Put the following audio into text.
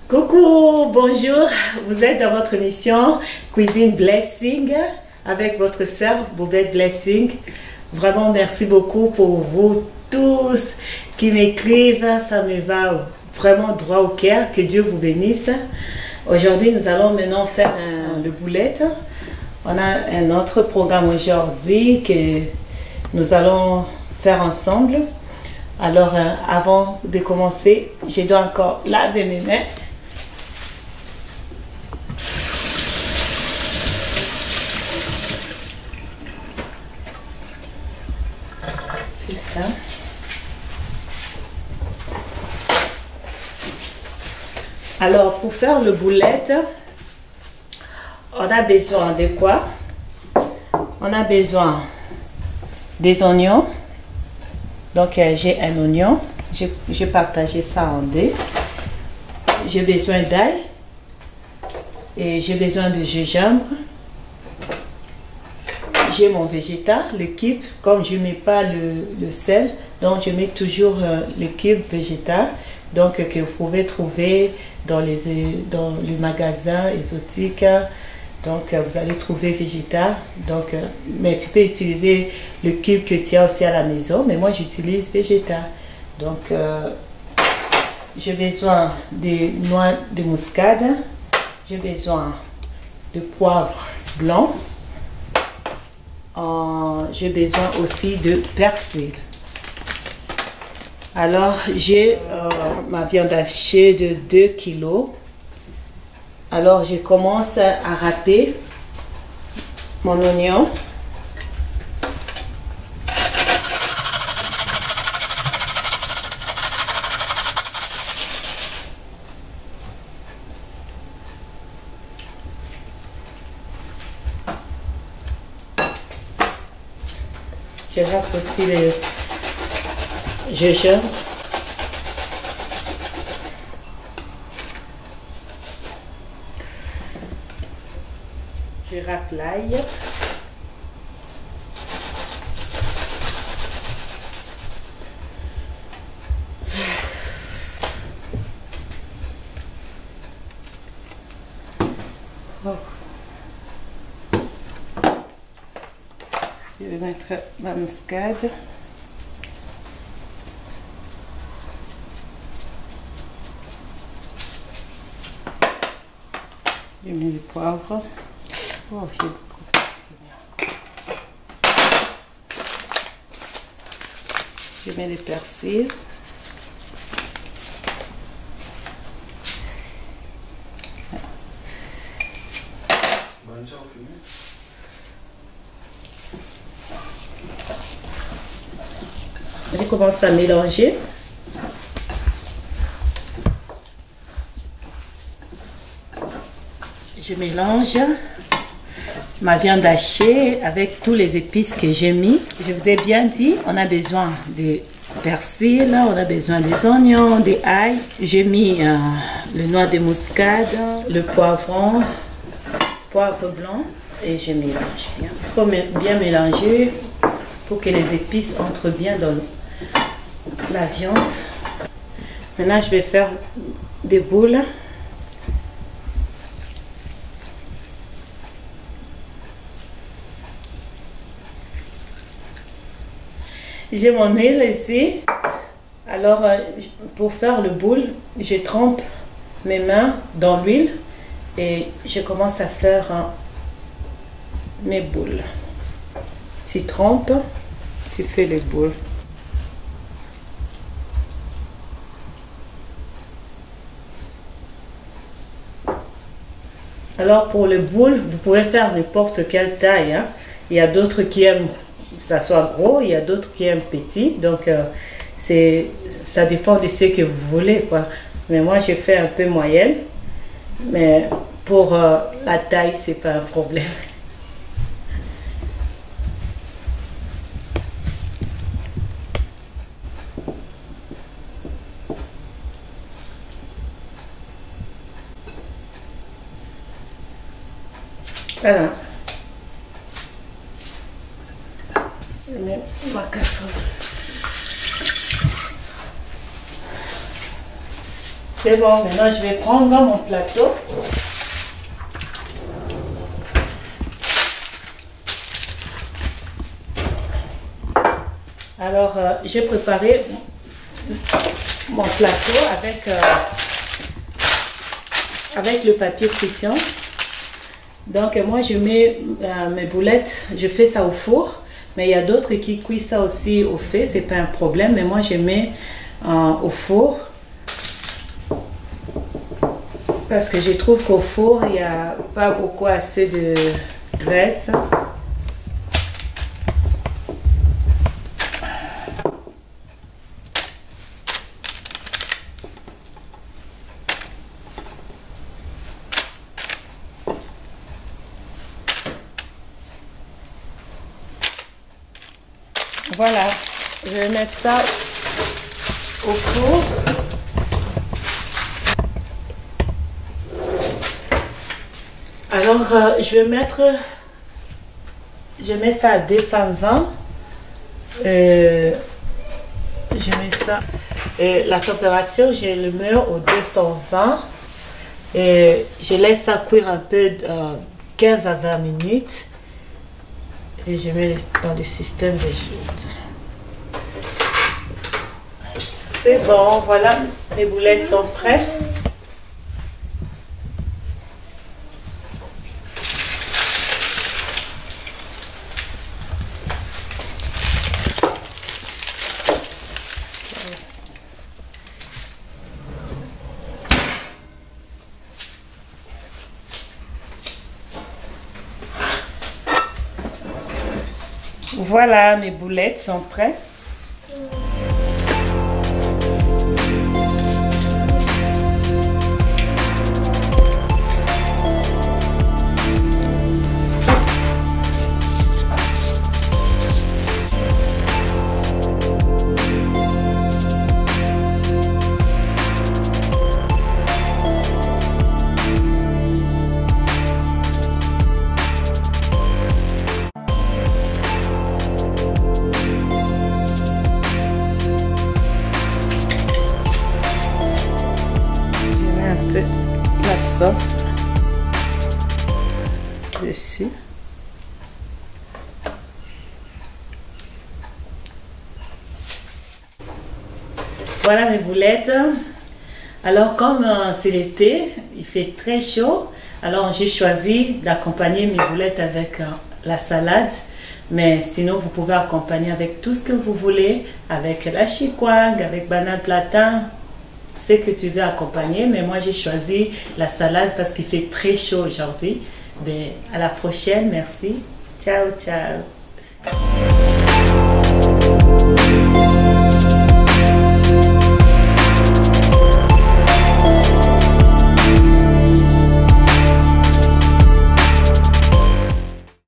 Coucou, bonjour, vous êtes dans votre émission Cuisine Blessing avec votre sœur Boubette Blessing. Vraiment merci beaucoup pour vous tous qui m'écrivent, ça me va vraiment droit au cœur, que Dieu vous bénisse. Aujourd'hui nous allons maintenant faire le boulette. On a un autre programme aujourd'hui que nous allons faire ensemble. Alors avant de commencer, je dois encore laver mes mains. C'est ça. Alors pour faire le boulette, on a besoin de quoi? On a besoin des oignons. Donc j'ai un oignon, j'ai partagé ça en deux. J'ai besoin d'ail et j'ai besoin de gingembre. J'ai mon végétal, le cube, comme je ne mets pas le sel, donc je mets toujours le cube végétal, donc que vous pouvez trouver dans les magasins exotiques. Donc vous allez trouver végétal, donc mais tu peux utiliser le cube que tu as aussi à la maison, mais moi j'utilise végétal. Donc j'ai besoin des noix de muscade, j'ai besoin de poivre blanc, j'ai besoin aussi de persil. Alors j'ai ma viande hachée de 2 kg. Alors je commence à râper mon oignon. Je râpe aussi le gingembre. Je râpe l'ail. Oh. Je vais mettre ma muscade. Je mets le poivre. Oh, j'ai beaucoup. Je mets le persil. Je commence à mélanger. Je mélange ma viande hachée avec tous les épices que j'ai mis. Je vous ai bien dit, on a besoin de persil, on a besoin des oignons, des ail. J'ai mis le noix de muscade, le poivron, poivre blanc et je mélange bien. Il faut bien mélanger pour que les épices entrent bien dans la viande. Maintenant, je vais faire des boules. J'ai mon huile ici. Alors, pour faire le boule, je trempe mes mains dans l'huile et je commence à faire mes boules. Tu trempes, tu fais les boules. Alors, pour les boules, vous pouvez faire n'importe quelle taille, hein. Il y a d'autres qui aiment que ça soit gros, il y a d'autres qui aiment petit, donc ça dépend de ce que vous voulez, quoi. Mais moi je fais un peu moyenne, mais pour la taille c'est pas un problème. Voilà. Je mets ma casserole. C'est bon, maintenant je vais prendre mon plateau. Alors, j'ai préparé mon plateau avec le papier cuisson. Donc, moi, je mets mes boulettes, je fais ça au four. Mais il y a d'autres qui cuisent ça aussi au feu, c'est pas un problème. Mais moi, je mets au four. Parce que je trouve qu'au four, il n'y a pas beaucoup assez de graisse. Voilà, je vais mettre ça au four. Alors, je mets ça à 220. Je mets ça. Et la température, je le mets au 220. Et je laisse ça cuire un peu 15 à 20 minutes. Et je mets dans le système de chute. C'est bon, voilà, mes boulettes sont prêtes. Voilà, mes boulettes sont prêtes. La sauce dessus. Voilà mes boulettes. Alors comme c'est l'été, il fait très chaud, alors j'ai choisi d'accompagner mes boulettes avec la salade. Mais sinon vous pouvez accompagner avec tout ce que vous voulez, avec la chikwang, avec banane platin. Ce que tu veux accompagner, mais moi j'ai choisi la salade parce qu'il fait très chaud aujourd'hui. Mais à la prochaine, merci. Ciao, ciao.